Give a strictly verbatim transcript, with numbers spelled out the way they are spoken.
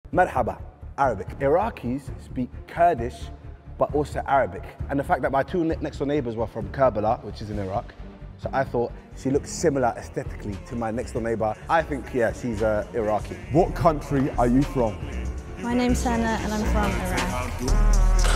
Marhaba, Arabic. Iraqis speak Kurdish, but also Arabic. And the fact that my two next door neighbors were from Kerbala, which is in Iraq, so I thought she looks similar aesthetically to my next door neighbor. I think, yeah, she's uh, Iraqi. What country are you from? My name's Sana and I'm from Iraq.